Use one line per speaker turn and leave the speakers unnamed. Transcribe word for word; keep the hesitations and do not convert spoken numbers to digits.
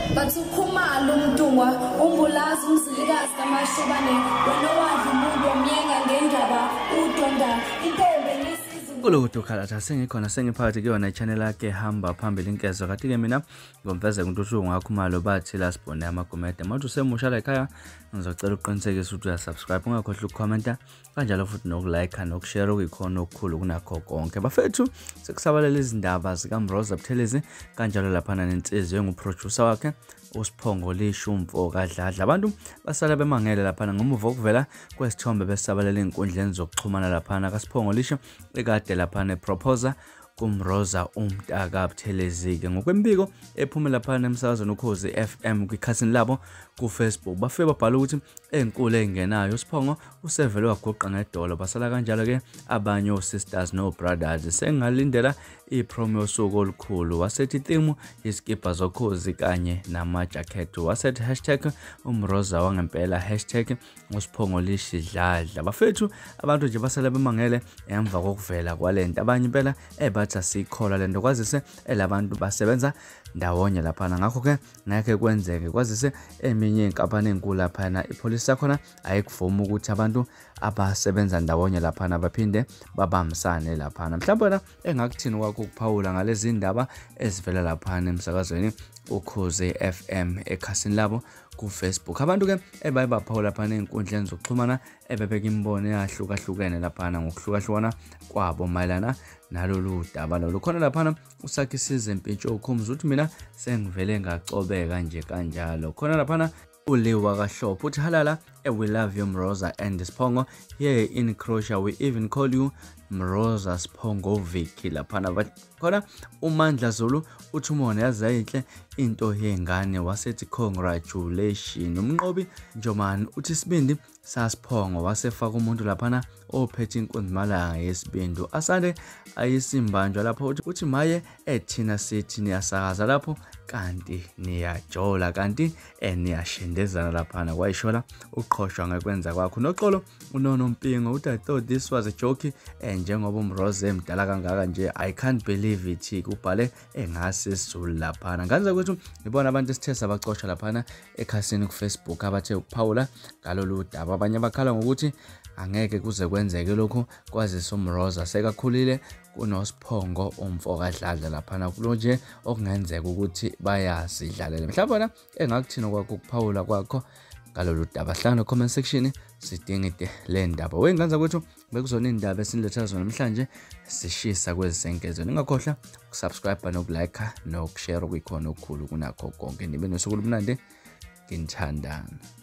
bathi ukhumalo umntungwa umbulazi umzilikazi kamashobane wena wadla umuntu womyenga ngendaba udonda intombe nesizo
Kulutho khalatha sengikhona sengiphakathi kuyona ichannel yakhe hamba phambili inkezo kanti ke mina ngomfeza kuntushungu ngakhumalo bathi la sibone amagomede manje usemusha la ekhaya ngizocela uqinisekise ukuthi uyasubscribe ungakhohlwa ukucomment kanjalo futhi nokulike nokushare okuyikhona okukhulu kunakho konke bafethu sekusabalela izindaba zika Mroza Buthelezi kanjalo lapha nensizwe enguproducer wakhe uSphongo Dladla abantu basala bemangele lapha ngomuva okuvela kwesithombe besabalela inkundleni zokuxhumana lapha kaSphongo lisho ekade lapha neproposal kumroza umntaka Buthelezi ke ngokwembiko ephumela lapha emsakazweni ukhozi F M kwikhasini labo ku Facebook bafike babhala ukuthi enkulu engenayo uSphongo usevele wagoqa ngedolo basala kanjalo ke abanye osisters no brothers sengalindela ipromo yosuku olukhulu wasethi theme iskipa zokhozi kanye nama jacket wasethi hashtag umroza wangempela hashtag uSphongo Dladla bafethu abantu nje basala bemangele emva kokuvela kwalento abanye impela ebathi asikhola lento kwazise elabantu basebenza ndawonye lapha ngakho ke ngeke kwenzeke kwazise eminye inkampani enkulu lapha ipolice yakhona ayikuvuma ukuthi abantu abasebenza ndawonye lapha baphinde babambisane lapha mhlawumbe na engakuthini kwakho ukuphawula ngalezi indaba ezivela lapha emsakazweni ukhozi F M ekhasini labo ku Facebook abantu ke ebaye baphawula lapha ezinkundleni zokuxhumana ebebeka imbono yahlukahlukene lapha ngokuhlukahlukana kwabo mayelana nalolu daba lo khona lapha usakhisize impintshoko ukhumza ukuthi mina sengivele ngacobeka nje kanjalo khona lapha uliwa kaHlophe uthi halala we love you Mroza and Sphongo here in Croatia we even call you Mroza Sphongo Viki lapha khona uMandla Zulu uthi umona yazayinhle into yengane wasethi congratulations umnqobi Njomani uthi isibindi saSphongo wasefaka umuntu lapha ophethe inkunzimalanga yesibindu asande ayisimbanjwa lapho uthi uthi maye ethina sithi niyasakaza lapho kanti niyajola kanti eniyashindezana lapha kwayishola uqhoshwa ngekwenza kwakho noxolo unono mpingo uthi I thought this was a joke njengoba uMroza emdala kangaka nje I can't believe it kubhale engase sizulu lapha nganza kwethu ngibona abantu esithe sabacosha lapha ekhasini ku Facebook abathe ukuphawula ngalolu daba abanye bakhala ngokuthi angeke kuze kwenzeke lokho kwazisa uMroza sekakhulile kunoSphongo umfoka Dladla lapha kulo nje okungenzeka ukuthi bayasidlalela mhlawumbe na engakuthina kwakho ukuphawula kwakho ngalolu daba hlanga comment section sidingide le ndaba wenganza kwethu bekuzona indaba esiniletha zona namhlanje sishisa kwezisenkezo ningakhohlwa ukusubscribe nokulike nokushare okuyikhona okukhulu kunakho konke nibe nosuku olumnandi nginthandana.